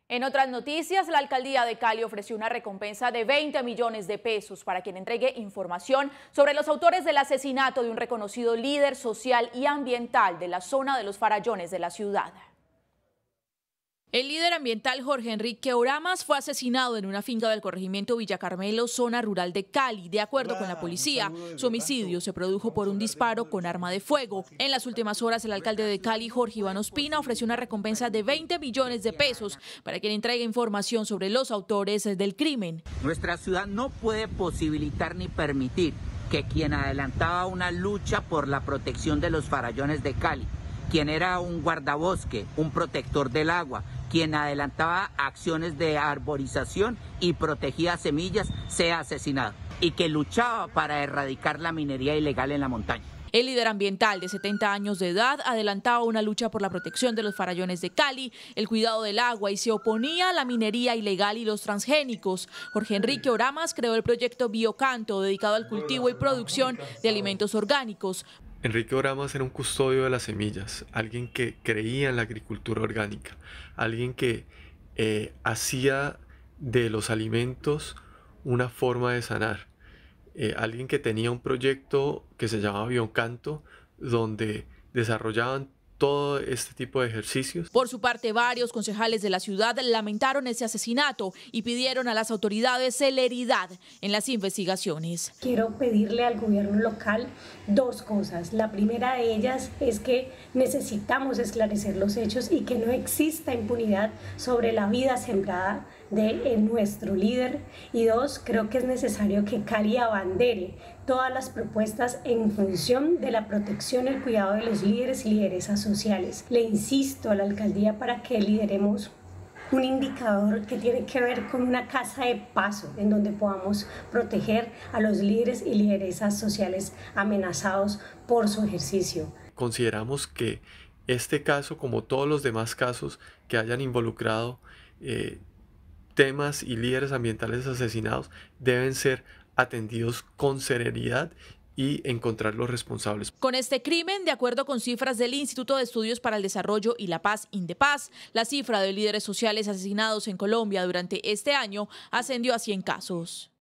En otras noticias, la alcaldía de Cali ofreció una recompensa de 20 millones de pesos para quien entregue información sobre los autores del asesinato de un reconocido líder social y ambiental de la zona de los Farallones de la ciudad. El líder ambiental Jorge Enrique Oramas fue asesinado en una finca del corregimiento Villa Carmelo, zona rural de Cali. De acuerdo con la policía, su homicidio se produjo por un disparo con arma de fuego. En las últimas horas, el alcalde de Cali, Jorge Iván Ospina, ofreció una recompensa de 20 millones de pesos para quien entregue información sobre los autores del crimen. Nuestra ciudad no puede posibilitar ni permitir que quien adelantaba una lucha por la protección de los farallones de Cali, quien era un guardabosque, un protector del agua, quien adelantaba acciones de arborización y protegía semillas, sea asesinado, y que luchaba para erradicar la minería ilegal en la montaña. El líder ambiental de 70 años de edad adelantaba una lucha por la protección de los farallones de Cali, el cuidado del agua y se oponía a la minería ilegal y los transgénicos. Jorge Enrique Oramas creó el proyecto Biocanto, dedicado al cultivo y producción de alimentos orgánicos. Enrique Oramas era un custodio de las semillas, alguien que creía en la agricultura orgánica, alguien que hacía de los alimentos una forma de sanar, alguien que tenía un proyecto que se llamaba Biocanto, donde desarrollaban todo este tipo de ejercicios. Por su parte, varios concejales de la ciudad lamentaron ese asesinato y pidieron a las autoridades celeridad en las investigaciones. Quiero pedirle al gobierno local dos cosas. La primera de ellas es que necesitamos esclarecer los hechos y que no exista impunidad sobre la vida sembrada de nuestro líder. Y dos, creo que es necesario que Cali abandere todas las propuestas en función de la protección y el cuidado de los líderes y lideresas sociales. Le insisto a la alcaldía para que lideremos un indicador que tiene que ver con una casa de paso en donde podamos proteger a los líderes y lideresas sociales amenazados por su ejercicio. Consideramos que este caso, como todos los demás casos que hayan involucrado temas y líderes ambientales asesinados, deben ser atendidos con serenidad y encontrar los responsables. Con este crimen, de acuerdo con cifras del Instituto de Estudios para el Desarrollo y la Paz, INDEPAZ, la cifra de líderes sociales asesinados en Colombia durante este año ascendió a 100 casos.